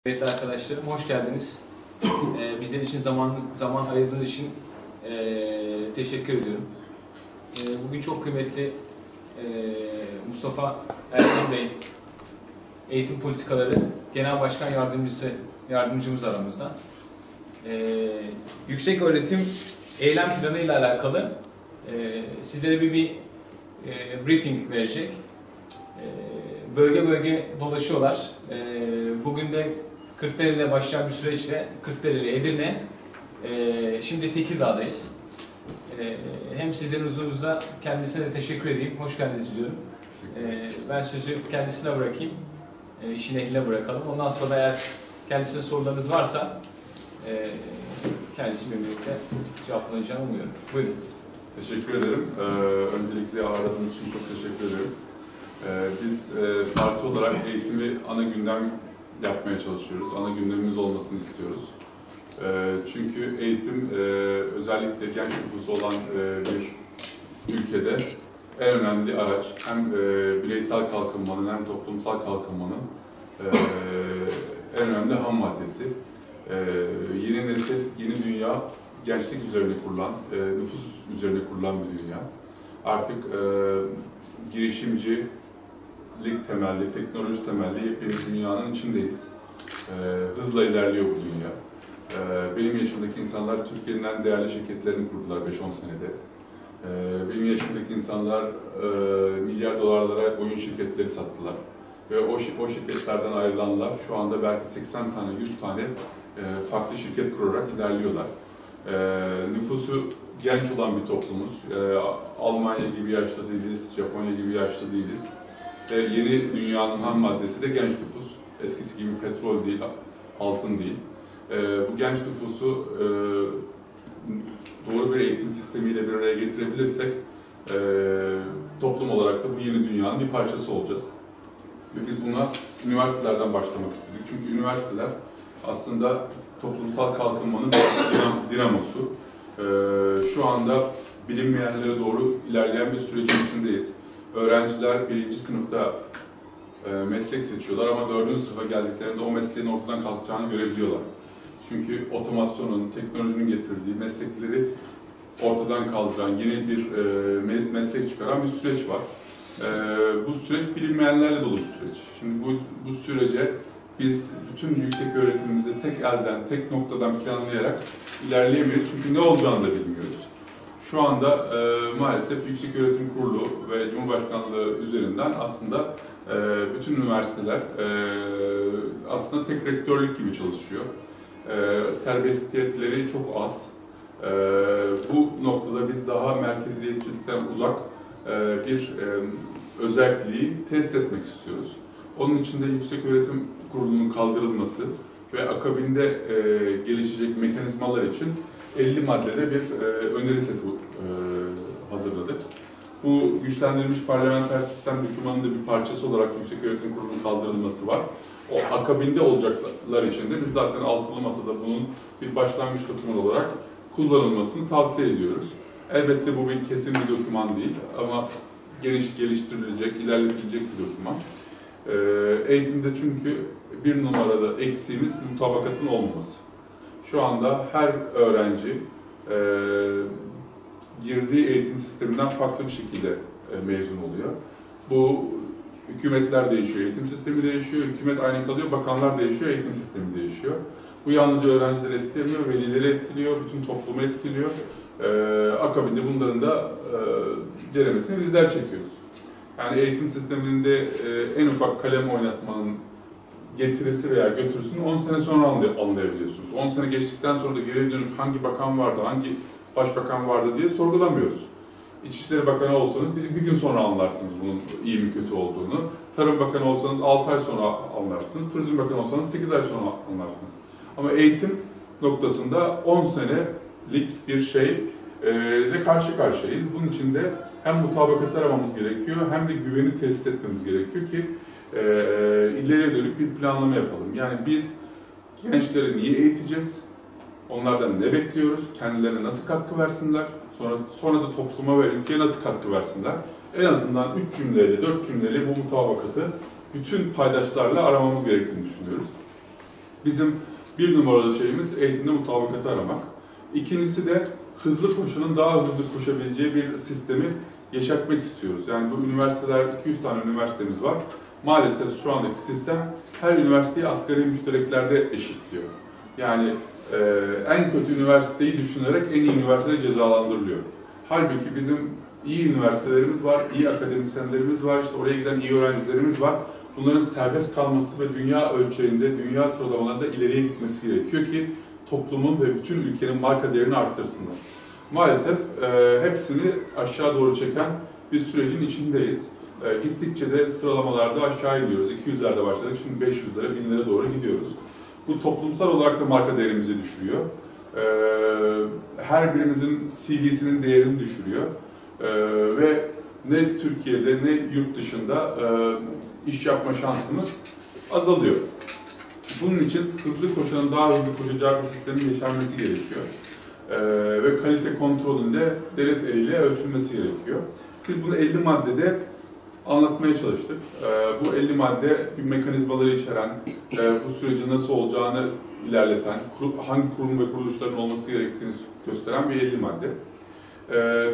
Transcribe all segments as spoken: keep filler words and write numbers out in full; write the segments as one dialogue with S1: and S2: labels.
S1: Evet arkadaşlarım, hoş geldiniz. Ee, bizler için zaman zaman ayırdığınız için e, teşekkür ediyorum. E, bugün çok kıymetli e, Mustafa Erkan Bey, Eğitim Politikaları Genel Başkan Yardımcısı yardımcımız aramızda. E, yüksek öğretim eylem planı ile alakalı e, sizlere bir, bir e, briefing verecek. E, bölge bölge dolaşıyorlar. E, bugün de Kırklareli ile başlayan bir süreçle Kırklareli, Edirne, e, şimdi Tekirdağ'dayız. E, hem sizlerin huzurunuzda kendisine de teşekkür edeyim, hoş geldiniz diliyorum. E, ben sözü kendisine bırakayım, e, işin ehline bırakalım. Ondan sonra eğer kendisine sorularınız varsa e, kendisi memnuniyetle cevaplanacağını umuyorum. Buyurun.
S2: Teşekkür ederim. Ee, öncelikle ağırladığınız için çok teşekkür ederim. Ee, biz e, parti olarak eğitimi ana gündem yapmaya çalışıyoruz. Ana gündemimiz olmasını istiyoruz. E, çünkü eğitim e, özellikle genç nüfusu olan e, bir ülkede en önemli araç. Hem e, bireysel kalkınmanın hem toplumsal kalkınmanın e, en önemli ham maddesi. E, yeni nesil, yeni dünya gençlik üzerine kurulan, e, nüfus üzerine kurulan bir dünya. Artık e, girişimci, lik temelli, teknoloji temelli yepyeni dünyanın içindeyiz. Ee, hızla ilerliyor bu dünya. Ee, benim yaşımdaki insanlar Türkiye'nin en değerli şirketlerini kurdular beş on senede. Ee, benim yaşımdaki insanlar e, milyar dolarlara oyun şirketleri sattılar. Ve o, o şirketlerden ayrılanlar şu anda belki seksen tane, yüz tane e, farklı şirket kurarak ilerliyorlar. Ee, nüfusu genç olan bir toplumuz. Ee, Almanya gibi yaşta değiliz, Japonya gibi yaşta değiliz. Ve yeni dünyanın ham maddesi de genç nüfus. Eskisi gibi petrol değil, altın değil. Ee, bu genç nüfusu e, doğru bir eğitim sistemiyle bir araya getirebilirsek e, toplum olarak da bu yeni dünyanın bir parçası olacağız. Ve biz buna üniversitelerden başlamak istedik. Çünkü üniversiteler aslında toplumsal kalkınmanın dinamosu. Ee, şu anda bilinmeyenlere doğru ilerleyen bir sürecin içindeyiz. Öğrenciler birinci sınıfta e, meslek seçiyorlar ama dördüncü sınıfa geldiklerinde o mesleğin ortadan kalkacağını görebiliyorlar. Çünkü otomasyonun, teknolojinin getirdiği meslekleri ortadan kaldıran, yeni bir e, meslek çıkaran bir süreç var. E, bu süreç bilinmeyenlerle dolu bir süreç. Şimdi bu, bu sürece biz bütün yüksek öğretimimizi tek elden, tek noktadan planlayarak ilerleyemeyiz. Çünkü ne olacağını da bilmiyoruz. Şu anda e, maalesef Yükseköğretim Kurulu ve Cumhurbaşkanlığı üzerinden aslında e, bütün üniversiteler e, aslında tek rektörlük gibi çalışıyor. E, serbestiyetleri çok az. E, bu noktada biz daha merkeziyetçilikten uzak e, bir e, özelliği tesis etmek istiyoruz. Onun için de Yükseköğretim Kurulu'nun kaldırılması ve akabinde e, gelişecek mekanizmalar için elli maddede bir e, öneri seti e, hazırladık. Bu güçlendirilmiş parlamenter sistem dokümanının da bir parçası olarak Yükseköğretim Kurulu'nun kaldırılması var. O akabinde olacaklar için de biz zaten altılı masada bunun bir başlangıç doküman olarak kullanılmasını tavsiye ediyoruz. Elbette bu bir kesin bir doküman değil ama geniş geliştirilecek, ilerletilecek bir doküman. E, eğitimde çünkü bir numarada eksiğimiz mutabakatın olmaması. Şu anda her öğrenci e, girdiği eğitim sisteminden farklı bir şekilde e, mezun oluyor. Bu hükümetler değişiyor, eğitim sistemi değişiyor, hükümet aynı kalıyor, bakanlar değişiyor, eğitim sistemi değişiyor. Bu yalnızca öğrencileri etkilemiyor, velileri etkiliyor, bütün toplumu etkiliyor. E, akabinde bunların da e, ceremesini bizler çekiyoruz. Yani eğitim sisteminde e, en ufak kalem oynatmanın getirisi veya götürüsünü on sene sonra anlayabiliyorsunuz. on sene geçtikten sonra da geri dönüp hangi bakan vardı, hangi başbakan vardı diye sorgulamıyoruz. İçişleri Bakanı olsanız bizi bir gün sonra anlarsınız bunun iyi mi kötü olduğunu. Tarım Bakanı olsanız altı ay sonra anlarsınız. Turizm Bakanı olsanız sekiz ay sonra anlarsınız. Ama eğitim noktasında on senelik bir şey ile karşı karşıyayız. Bunun için de hem mutabakatı aramamız gerekiyor hem de güveni tesis etmemiz gerekiyor ki e, ileriye dönük bir planlama yapalım. Yani biz gençleri niye eğiteceğiz? Onlardan ne bekliyoruz? Kendilerine nasıl katkı versinler? Sonra sonra da topluma ve ülkeye nasıl katkı versinler? En azından üç cümleyle, dört cümleyle bu mutabakatı bütün paydaşlarla aramamız gerektiğini düşünüyoruz. Bizim bir numaralı şeyimiz eğitimde mutabakatı aramak. İkincisi de hızlı koşunun daha hızlı koşabileceği bir sistemi yaşatmak istiyoruz. Yani bu üniversiteler, iki yüz tane üniversitemiz var. Maalesef şu andaki sistem her üniversiteyi asgari müştereklerde eşitliyor. Yani e, en kötü üniversiteyi düşünerek en iyi üniversitede cezalandırılıyor. Halbuki bizim iyi üniversitelerimiz var, iyi akademisyenlerimiz var, işte oraya giden iyi öğrencilerimiz var. Bunların serbest kalması ve dünya ölçeğinde, dünya sıralamalarında ileriye gitmesi gerekiyor ki toplumun ve bütün ülkenin marka değerini arttırsınlar. Maalesef e, hepsini aşağı doğru çeken bir sürecin içindeyiz. E, gittikçe de sıralamalarda aşağı iniyoruz. iki yüzlerde başladık, şimdi beş yüzlere, binlere doğru gidiyoruz. Bu toplumsal olarak da marka değerimizi düşürüyor. E, her birimizin C V'sinin değerini düşürüyor. E, ve ne Türkiye'de ne yurt dışında e, iş yapma şansımız azalıyor. Bunun için hızlı koşanın daha hızlı koşacağı bir sistemin yaşanması gerekiyor. Ee, ve kalite kontrolünde devlet eliyle ölçülmesi gerekiyor. Biz bunu elli maddede anlatmaya çalıştık. Ee, bu elli madde bir mekanizmaları içeren, e, bu sürecin nasıl olacağını ilerleten, kur, hangi kurum ve kuruluşların olması gerektiğini gösteren bir elli madde. Ee,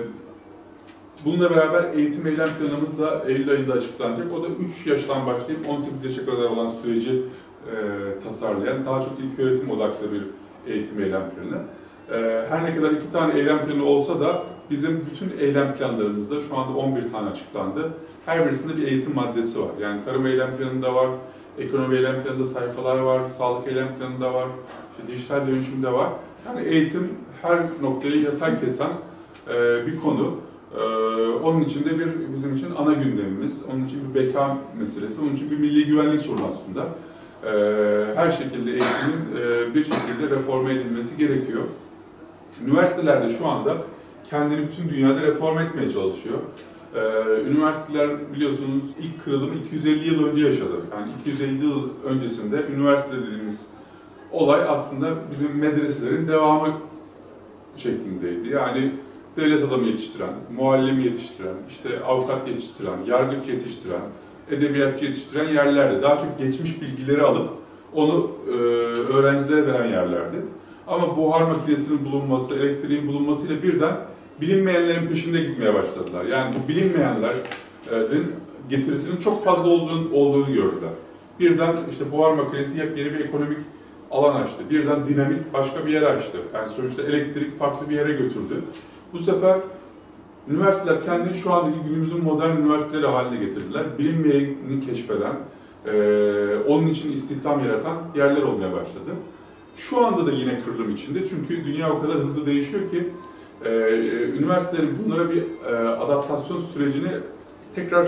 S2: bununla beraber eğitim eylem planımız da Eylül ayında açıklanacak. O da üç yaştan başlayıp on sekiz yaşa kadar olan süreci e, tasarlayan, daha çok ilköğretim odaklı bir eğitim eylem planı. Her ne kadar iki tane eylem planı olsa da bizim bütün eylem planlarımızda şu anda on bir tane açıklandı. Her birisinde bir eğitim maddesi var. Yani tarım eylem planında var, ekonomi eylem planında sayfalar var, sağlık eylem planında var, işte dijital dönüşümde var. Yani eğitim her noktayı yatay kesen bir konu. Onun için de bir bizim için ana gündemimiz, onun için bir beka meselesi, onun için bir milli güvenlik sorunu aslında. Her şekilde eğitimin bir şekilde reforme edilmesi gerekiyor. Üniversitelerde şu anda kendini bütün dünyada reform etmeye çalışıyor. Üniversiteler biliyorsunuz ilk kırılımı iki yüz elli yıl önce yaşadı. Yani iki yüz elli yıl öncesinde üniversite dediğimiz olay aslında bizim medreselerin devamı şeklindeydi. Yani devlet adamı yetiştiren, muallim yetiştiren, işte avukat yetiştiren, yargıç yetiştiren, edebiyatçı yetiştiren yerlerdi. Daha çok geçmiş bilgileri alıp onu e, öğrencilere veren yerlerdi. Ama buhar makinesinin bulunması, elektriğin bulunmasıyla birden bilinmeyenlerin peşinde gitmeye başladılar. Yani bu bilinmeyenlerin getirisinin çok fazla olduğunu, olduğunu gördüler. Birden işte buhar makinesi yepyeni bir ekonomik alan açtı. Birden dinamit başka bir yere açtı. Yani sonuçta elektrik farklı bir yere götürdü. Bu sefer üniversiteler kendini şu andaki günümüzün modern üniversiteleri haline getirdiler. Bilinmeyeni keşfeden, e, onun için istihdam yaratan yerler olmaya başladı. Şu anda da yine kırılım içinde çünkü dünya o kadar hızlı değişiyor ki e, üniversitelerin bunlara bir e, adaptasyon sürecini tekrar e,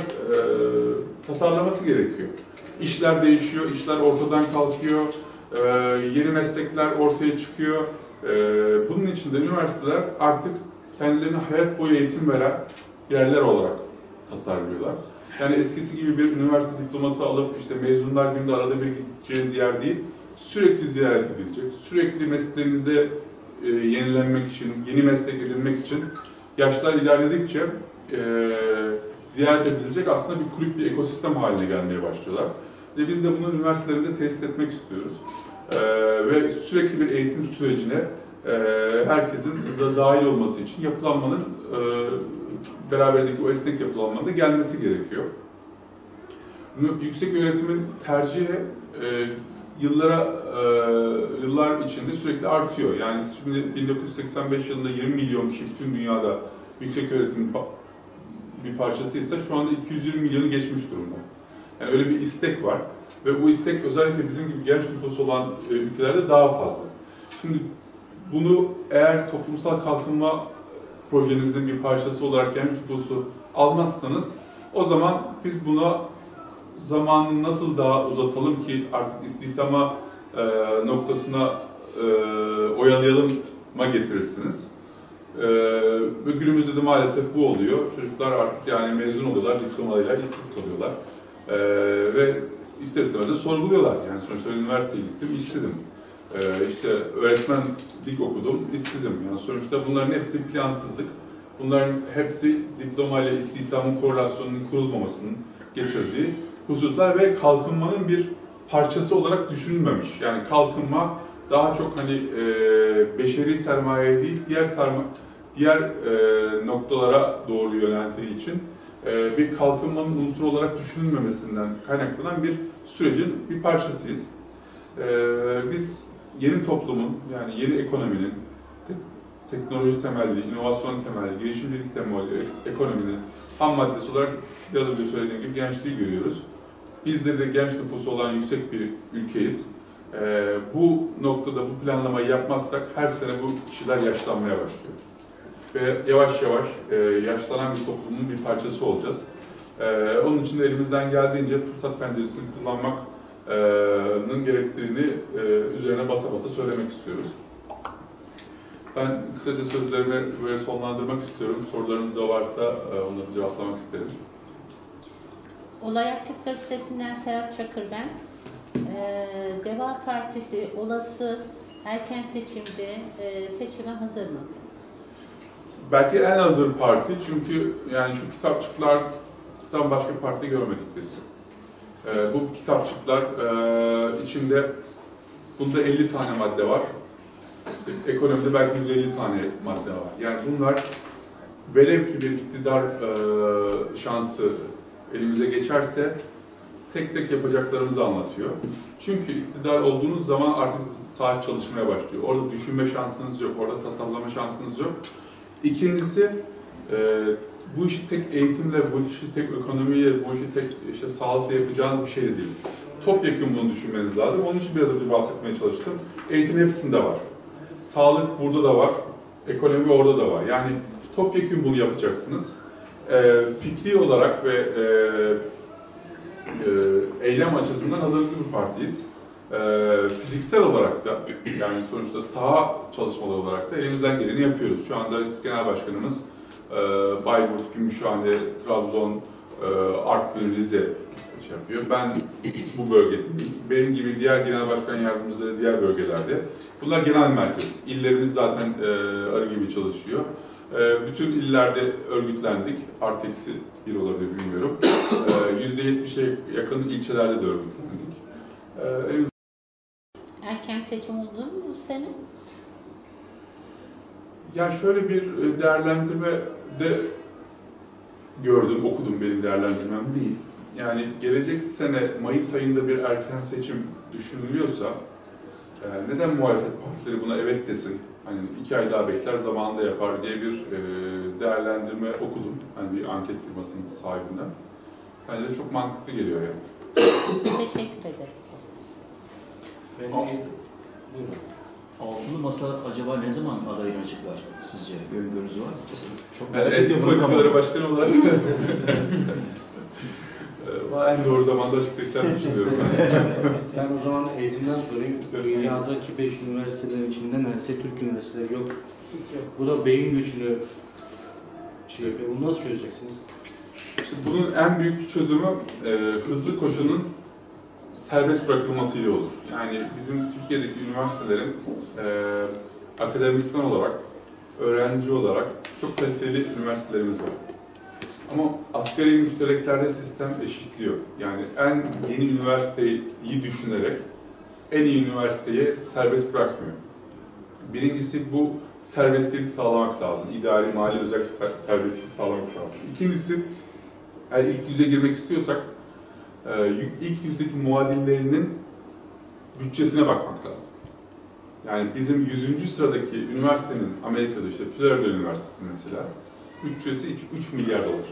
S2: tasarlaması gerekiyor. İşler değişiyor, işler ortadan kalkıyor, e, yeni meslekler ortaya çıkıyor. E, bunun için de üniversiteler artık kendilerine hayat boyu eğitim veren yerler olarak tasarlıyorlar. Yani eskisi gibi bir üniversite diploması alıp işte mezunlar günde arada bir gideceğiniz yer değil, sürekli ziyaret edilecek, sürekli mesleğinizde e, yenilenmek için, yeni meslek edinmek için yaşlar ilerledikçe e, ziyaret edilecek aslında bir kulüp, bir ekosistem haline gelmeye başlıyorlar. Ve biz de bunu üniversitelerinde tesis etmek istiyoruz. E, ve sürekli bir eğitim sürecine herkesin da dahil olması için yapılanmanın beraberindeki o esnek yapılanmanın da gelmesi gerekiyor. Yüksek öğretimin tercihi yıllara yıllar içinde sürekli artıyor. Yani şimdi bin dokuz yüz seksen beş yılında yirmi milyon kişi bütün dünyada yüksek öğretimin bir parçasıysa şu anda iki yüz yirmi milyonu geçmiş durumda. Yani öyle bir istek var ve bu istek özellikle bizim gibi genç nüfusu olan ülkelerde daha fazla. Şimdi bunu eğer toplumsal kalkınma projenizin bir parçası olarak genç nüfusu almazsanız o zaman biz buna zamanı nasıl daha uzatalım ki artık istihdama e, noktasına e, oyalayalım'a getirirsiniz. E, ve günümüzde de maalesef bu oluyor. Çocuklar artık yani mezun oluyorlar, diplomalarıyla işsiz kalıyorlar. E, ve ister istemez de sorguluyorlar. Yani sonuçta ben üniversiteye gittim, işsizim. Ee, işte öğretmenlik okudum, işsizim. Yani sonuçta bunların hepsi plansızlık. Bunların hepsi diplomayla istihdamın korelasyonunun kurulmamasının getirdiği hususlar ve kalkınmanın bir parçası olarak düşünülmemiş. Yani kalkınma daha çok hani e, beşeri sermaye değil, diğer serma, diğer e, noktalara doğru yöneldiği için e, bir kalkınmanın unsuru olarak düşünülmemesinden kaynaklanan bir sürecin bir parçasıyız. E, biz yeni toplumun, yani yeni ekonominin, te teknoloji temelli, inovasyon temelli, girişimcilik temelli ekonominin ham maddesi olarak biraz önce söylediğim gibi gençliği görüyoruz. Bizde de genç nüfusu olan yüksek bir ülkeyiz. Ee, bu noktada bu planlamayı yapmazsak her sene bu kişiler yaşlanmaya başlıyor. Ve yavaş yavaş e, yaşlanan bir toplumun bir parçası olacağız. Ee, onun için de elimizden geldiğince fırsat penceresini kullanmanın gerektiğini e, üzerine basa basa söylemek istiyoruz. Ben kısaca sözlerimi böyle sonlandırmak istiyorum. Sorularınız da varsa e, onları cevaplamak isterim.
S3: Olay Aktif Gazetesi'nden Serap Çakır ben. Ee, Deva Partisi olası erken seçimde e, seçime hazır mı?
S2: Belki en hazır parti, çünkü yani şu kitapçıklardan başka parti görmedik biz. Ee, bu kitapçıklar e, içinde bunda elli tane madde var. İşte ekonomide belki yüz elli tane madde var. Yani bunlar velev ki bir iktidar e, şansı elimize geçerse tek tek yapacaklarımızı anlatıyor. Çünkü iktidar olduğunuz zaman artık saat çalışmaya başlıyor. Orada düşünme şansınız yok, orada tasarlama şansınız yok. İkincisi, e, bu işi tek eğitimle, bu işi tek ekonomiyle, bu işi tek işte sağlıkla yapacağınız bir şey de değil. Topyekun bunu düşünmeniz lazım. Onun için biraz önce bahsetmeye çalıştım. Eğitim hepsinde var. Sağlık burada da var, ekonomi orada da var. Yani topyekun bunu yapacaksınız. E, fikri olarak ve e, e, eylem açısından hazırlıklı bir partiyiz. E, fiziksel olarak da, yani sonuçta saha çalışmaları olarak da elimizden geleni yapıyoruz. Şu anda Genel Başkanımız e, Bayburt, Gümüşhane, Trabzon, e, Artvin, Rize şey yapıyor. Ben bu bölgedeyim. Benim gibi diğer genel başkan yardımcıları diğer bölgelerde. Bunlar genel merkez. İllerimiz zaten e, arı gibi çalışıyor. E, bütün illerde örgütlendik. Artı eksi bir olabilir bilmiyorum. yüzde yetmişe yakın ilçelerde de örgütlendik. E,
S3: Erken seçim oldu mu bu sene?
S2: Ya şöyle bir değerlendirme de gördüm, okudum, benim değerlendirmem değil. Yani gelecek sene Mayıs ayında bir erken seçim düşünülüyorsa e, neden muhalefet partileri buna evet desin? Hani iki ay daha bekler, zamanında yapar diye bir e, değerlendirme okudum. Hani bir anket firmasının sahibinden. Bence de çok mantıklı geliyor yani.
S3: Teşekkür ederiz.
S4: Al, buyurun. Altılı Masa acaba ne zaman adayını açıklar sizce? Bir öngörünüz var mı?
S2: Çok merak yani ediyorum. Politikaları başkanı olarak en doğru zamanda açıklayacaklarını düşünüyorum.
S5: Ben o zaman eğitimden sorayım. Dünyadaki beş üniversitelerin içinde neredeyse Türk üniversiteleri yok. Bu da beyin göçünü şey yapıyor. Bunu nasıl çözeceksiniz?
S2: İşte bunun en büyük çözümü e, hızlı koşunun serbest bırakılmasıyla olur. Yani bizim Türkiye'deki üniversitelerin e, akademisyen olarak, öğrenci olarak çok kaliteli üniversitelerimiz var. Ama asgari müştereklerde sistem eşitliyor. Yani en yeni üniversiteyi düşünerek en iyi üniversiteye serbest bırakmıyor. Birincisi bu serbestliği sağlamak lazım. İdari, mali, özel serbestliği sağlamak lazım. İkincisi, eğer ilk yüze girmek istiyorsak ilk yüzdeki muadillerinin bütçesine bakmak lazım. Yani bizim yüzüncü sıradaki üniversitenin, Amerika'da işte Florida Üniversitesi mesela, bütçesi üç milyar dolar.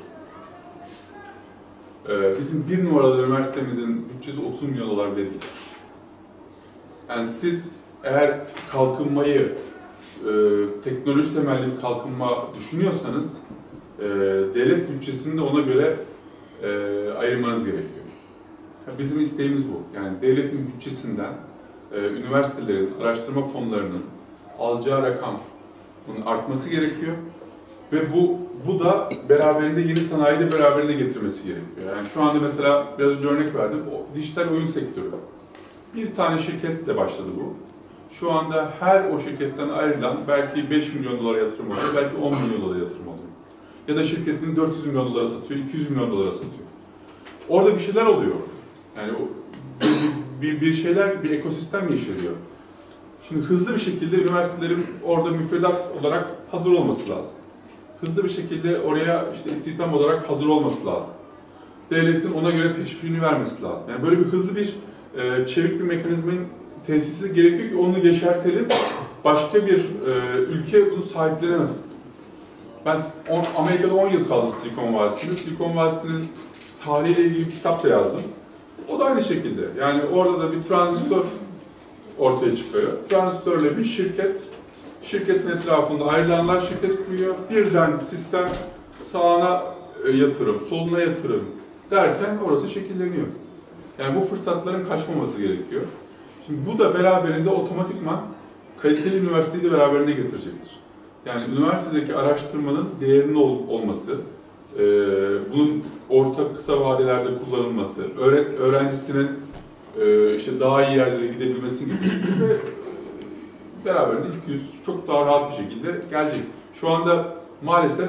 S2: Bizim bir numaralı üniversitemizin bütçesi otuz milyon dolar bile değil. Yani siz eğer kalkınmayı, teknoloji temelli bir kalkınma düşünüyorsanız, devlet bütçesini de ona göre ayırmanız gerekiyor. Bizim isteğimiz bu. Yani devletin bütçesinden üniversitelerin, araştırma fonlarının alacağı rakamın artması gerekiyor. Ve bu bu da beraberinde yeni sanayi de beraberinde getirmesi gerekiyor. Yani şu anda mesela biraz önce örnek verdim, o dijital oyun sektörü. Bir tane şirketle başladı bu. Şu anda her o şirketten ayrılan belki beş milyon dolara yatırım oluyor, belki on milyon dolara yatırım oluyor. Ya da şirketini dört yüz milyon dolara satıyor, iki yüz milyon dolara satıyor. Orada bir şeyler oluyor. Yani o, bir, bir şeyler, bir ekosistem yeşeriyor. Şimdi hızlı bir şekilde üniversitelerin orada müfredat olarak hazır olması lazım. Hızlı bir şekilde oraya işte istihdam olarak hazır olması lazım. Devletin ona göre teşviğini vermesi lazım. Yani böyle bir hızlı bir, e, çevik bir mekanizmanın tesisi gerekiyor ki onu yeşertelim. Başka bir e, ülke bunu sahiplenemesin. Ben on, Amerika'da on yıl kaldım Silikon Vadisi'nde. Silikon Vadisi'nin tarihiyle ilgili bir kitap da yazdım. O da aynı şekilde. Yani orada da bir transistör ortaya çıkıyor. Transistörle bir şirket, şirketin etrafında ayrılanlar şirket kuruyor. Birden sistem sağına yatırım, soluna yatırım derken orası şekilleniyor. Yani bu fırsatların kaçmaması gerekiyor. Şimdi bu da beraberinde otomatikman kaliteli üniversiteyi de beraberinde getirecektir. Yani üniversitedeki araştırmanın değerinin ol, olması, e, bunun orta kısa vadelerde kullanılması, öğre, öğrencisinin e, işte daha iyi yerlere gidebilmesini getirecektir ve beraberinde ilk yüz çok daha rahat bir şekilde gelecek. Şu anda maalesef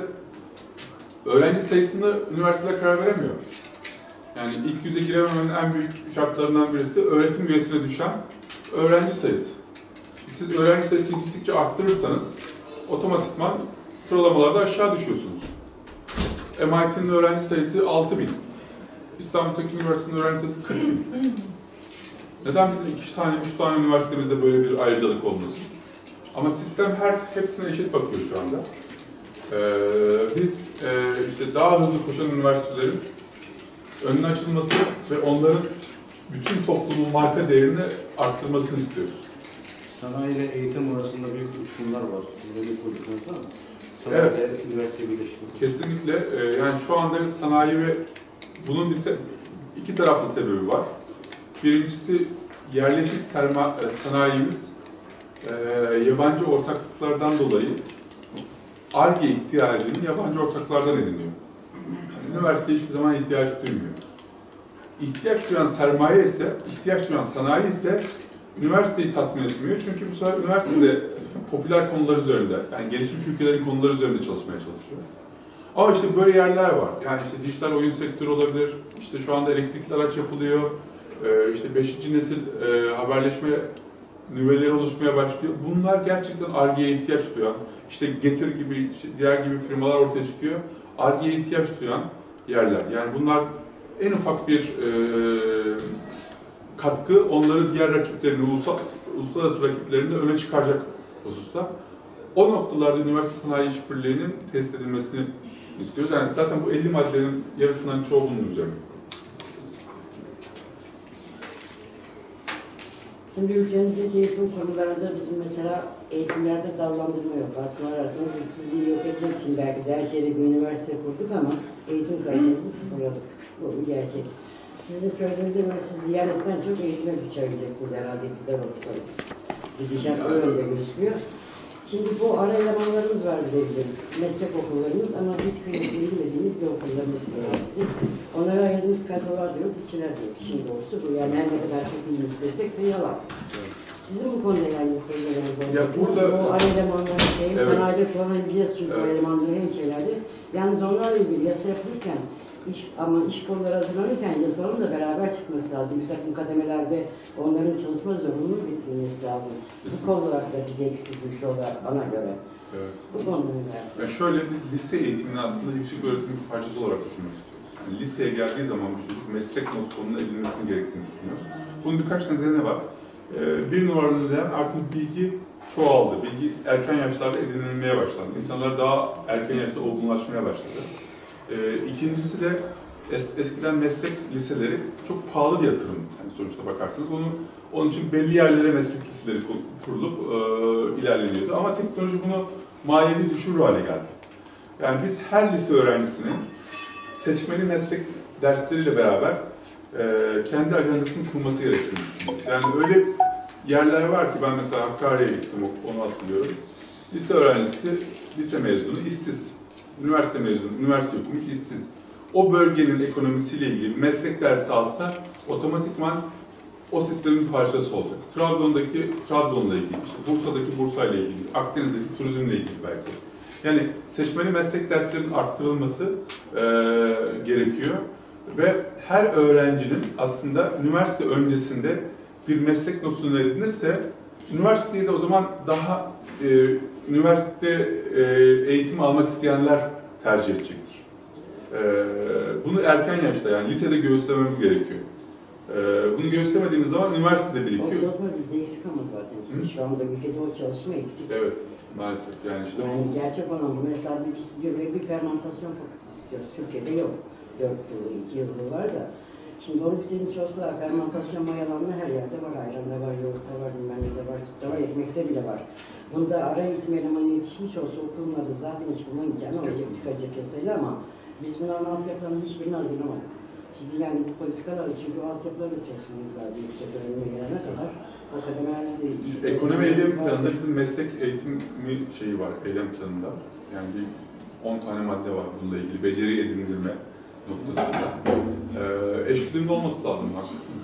S2: öğrenci sayısını üniversiteler karar veremiyor. Yani ilk yüze girememenin en büyük şartlarından birisi öğretim üyesine düşen öğrenci sayısı. Siz öğrenci sayısını gittikçe arttırırsanız otomatikman sıralamalarda aşağı düşüyorsunuz. M I T'nin öğrenci sayısı altı bin. İstanbul Teknik Üniversitesi'nin öğrenci sayısı kırk bin. Neden bizim iki tane, üç tane üniversitemizde böyle bir ayrıcalık olmasın? Ama sistem her hepsine eşit bakıyor şu anda. Ee, biz e, işte daha hızlı koşan üniversitelerin önüne açılması ve onların bütün toplumun marka değerini arttırmasını istiyoruz.
S5: Sanayi ile eğitim arasında büyük uçurumlar var. Sizde bir politikası var mı? Sanayi ile
S2: Evet.
S5: üniversite birleşimi.
S2: Kesinlikle. E, yani şu anda sanayi ve bunun bir se iki taraflı sebebi var. Birincisi yerleşik serma sanayimiz e, yabancı ortaklıklardan dolayı Ar-Ge ihtiyacını yabancı ortaklardan ediniyor. Yani üniversite hiçbir zaman ihtiyaç duymuyor. İhtiyaç duyan sermaye ise, ihtiyaç duyan sanayi ise üniversiteyi tatmin etmiyor. Çünkü bu sefer üniversitede popüler konular üzerinde, yani gelişmiş ülkelerin konuları üzerinde çalışmaya çalışıyor. Ama işte böyle yerler var. Yani işte dijital oyun sektörü olabilir, işte şu anda elektrikli araç yapılıyor, ee, işte beşinci nesil e, haberleşme nüveleri oluşmaya başlıyor. Bunlar gerçekten Ar-Ge'ye ihtiyaç duyan, işte Getir gibi, diğer gibi firmalar ortaya çıkıyor. Ar-Ge'ye ihtiyaç duyan yerler. Yani bunlar en ufak bir e, katkı onları diğer rakiplerini, ulusal, uluslararası rakiplerini öne çıkaracak hususta. O noktalarda üniversite sanayi işbirliğinin test edilmesini istiyoruz. Yani zaten bu elli maddenin yarısından çoğu bunun üzerine.
S6: Şimdi ülkemizdeki eğitim konularında bizim mesela eğitimlerde dallandırma yok. Aslında ararsanız işsizliği yok etmek için belki de her şeyde bir üniversite kurduk ama eğitim kalitemizi sıfırladık. Bu bir gerçek. Sizin söylediğinizde göre siz Diyanet'ten çok eğitime güç ayıracaksınız herhalde iktidar olursanız. Gidişat öyle gözüküyor. Şimdi bu ara elemanlarımız var bir de bizim meslek okullarımız ama hiç kıymetli bilmediğimiz bir okullarımız var bizim. Onlara ayırdığımız kadrolar da yok, bütçeler de yok. İşin doğrusu bu. Yani her ne kadar çok iyi istesek de yalan. Sizin bu konuda yani projeleriniz olacak.
S2: Burada,
S6: bu ara elemanları işte hem
S2: evet.
S6: sanayide kullanabileceğiz çünkü
S2: Evet.
S6: o elemanları hem şeylerde. Yalnız onlarla ilgili yasa yapılırken İş, ama iş konuları hazırlanırken yasaların da beraber çıkması lazım. Bir takım kademelerde onların çalışma zorunluluğu getirilmesi lazım. Bu konu olarak da bize eksik ülke olarak bana göre.
S2: Evet.
S6: Bu konuda ne dersin?
S2: Yani şöyle biz lise eğitimini aslında yüksek öğretimin bir parçası olarak düşünmek istiyoruz. Yani liseye geldiği zaman bu çocuk meslek nosyonuna edilmesini gerektiğini düşünüyoruz. Bunun birkaç nedeni var. Ee, bir numaralı neden artık bilgi çoğaldı. Bilgi erken yaşlarda edinilmeye başlandı. İnsanlar daha erken yaşta olgunlaşmaya başladı. Ee, ikincisi de es, eskiden meslek liseleri çok pahalı bir yatırım. Yani sonuçta bakarsanız onu, onun için belli yerlere meslek liseleri kurulup e, ilerleniyordu. Ama teknoloji bunu maliyeti düşürür hale geldi. Yani biz her lise öğrencisinin seçmeli meslek dersleriyle beraber e, kendi ajandasını kurması gerektiğini düşünüyoruz. Yani öyle yerler var ki ben mesela Hakkari'ye gittim, onu hatırlıyorum. Lise öğrencisi, lise mezunu, işsiz. Üniversite mezunu, üniversite okumuş, işsiz. O bölgenin ekonomisiyle ilgili meslek dersi alsa otomatikman o sistemin parçası olacak. Trabzon'daki Trabzon'la ilgili, işte Bursa'daki Bursa'yla ilgili, Akdeniz'deki turizmle ilgili belki. Yani seçmeli meslek derslerinin arttırılması e, gerekiyor ve her öğrencinin aslında üniversite öncesinde bir meslek nosyonu edinirse, üniversiteye de o zaman daha e, üniversite e, eğitimi almak isteyenler tercih edecektir. E, bunu erken yaşta, yani lisede göğüslememiz gerekiyor. E, bunu göğüslemediğimiz zaman üniversitede
S6: O
S2: birikiyor.
S6: çalışma bizde eksik ama zaten. İşte
S2: Hı?
S6: şu anda ülkede o çalışma eksik.
S2: Evet, maalesef. Yani işte
S6: Yani gerçek olan bu. Mesela bir, bir, bir fermentasyon fakültesi istiyoruz. Türkiye'de yok. dört yılı, iki yılı var da. Şimdi onu bitirmiş olsa fermentasyon mayalanma her yerde var. Ayranda var, yoğurtta var, bilmem ne de var, sütte var, ekmekte bile var. Bunda ara eğitim elemanı yetişmiş olsa okulmadı zaten hiç bulma imkanı olacak çıkacak yasayla ama biz bunların altyapılarının hiçbirini hazırlamadık. Sizin yani bu politikalarla çünkü o altyapılarla çalışmanız lazım yüksek öğrenime gelene kadar. O kademelerce...
S2: ekonomi eylem planında bizim meslek eğitimi şeyi var, eylem planında. Yani bir on tane madde var bununla ilgili, beceri edindirme noktasında. Ee, eşgüdümlü olması lazım haklısın.